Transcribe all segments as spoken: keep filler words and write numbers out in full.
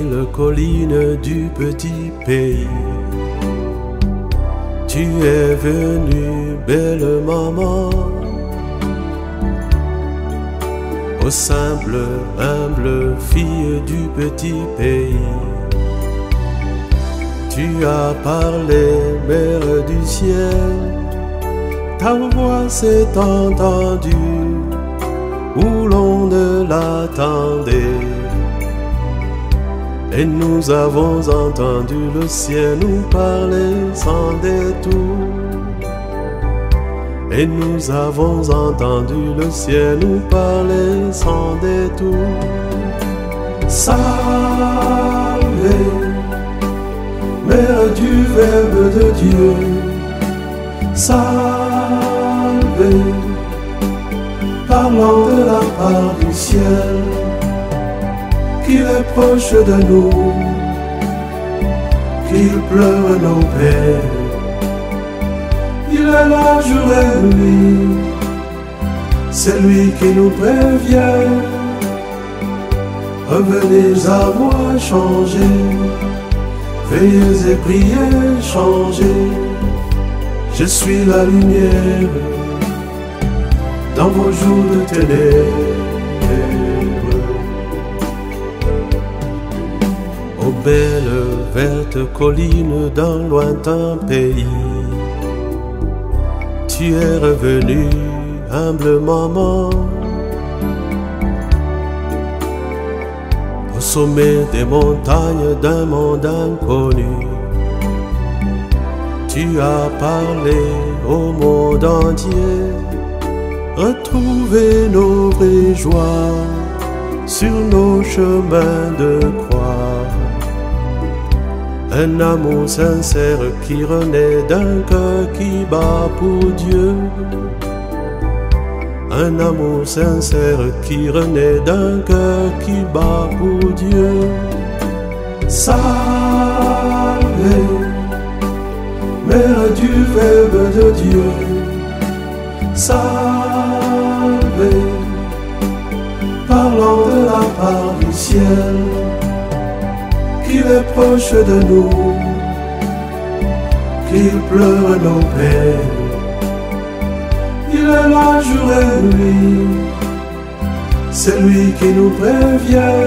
tranquille colline du petit pays. Tu es venue, belle maman, ô simple, humble fille du petit pays. Tu as parlé, mère du ciel, ta voix s'est entendue où l'on ne l'attendait. Et nous avons entendu le ciel nous parler sans détour. Et nous avons entendu le ciel nous parler sans détour. Salve, Mère du Verbe de Dieu. Salve, parlant de la part du ciel, qu'il est proche de nous, qu'il pleure nos peines. Il est là jour et nuit, c'est lui qui nous prévient. Revenez à moi, changez, veillez et priez, changez. Je suis la lumière dans vos jours de ténèbres. Ô belle verte colline d'un lointain pays, tu es revenue, humble maman, au sommet des montagnes d'un monde inconnu. Tu as parlé au monde entier, retrouver nos vraies joies sur nos chemins de croix. Un amour sincère qui renaît d'un cœur qui bat pour Dieu. Un amour sincère qui renaît d'un cœur qui bat pour Dieu. Salve, Mère du Verbe de Dieu. Salve, parlant de la part du ciel, qu'il est proche de nous, qu'il pleure nos peines. Il est là jour et nuit, c'est lui qui nous prévient.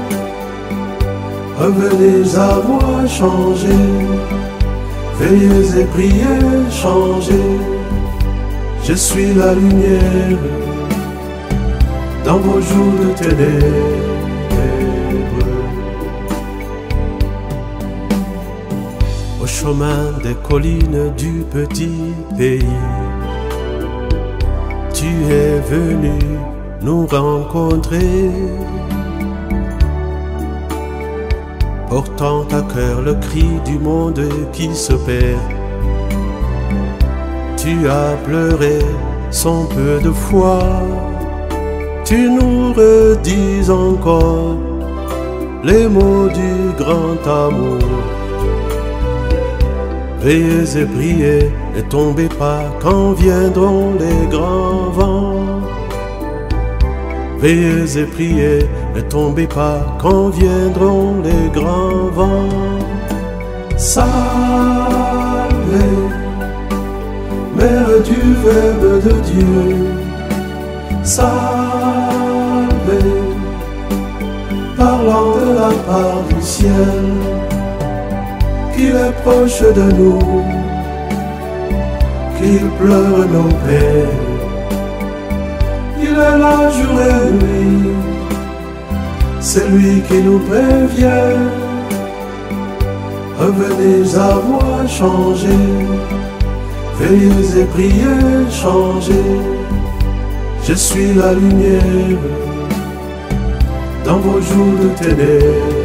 Revenez à moi, changez, veillez et priez, changez. Je suis la lumière dans vos jours de ténèbres. Au chemin des collines du petit pays, tu es venu nous rencontrer, portant à cœur le cri du monde qui se perd. Tu as pleuré sans peu de foi, tu nous redis encore les mots du grand amour. Veillez et priez, ne tombez pas quand viendront les grands vents. Veillez et priez, ne tombez pas quand viendront les grands vents. Salve, Mère du Verbe de Dieu. Salve, parlant de la part du ciel, qu'il est proche de nous, qu'il pleure nos peines. Il est là jour et nuit, c'est lui qui nous prévient. Revenez à moi, changez, veillez et priez, changez. Je suis la lumière dans vos jours de ténèbres.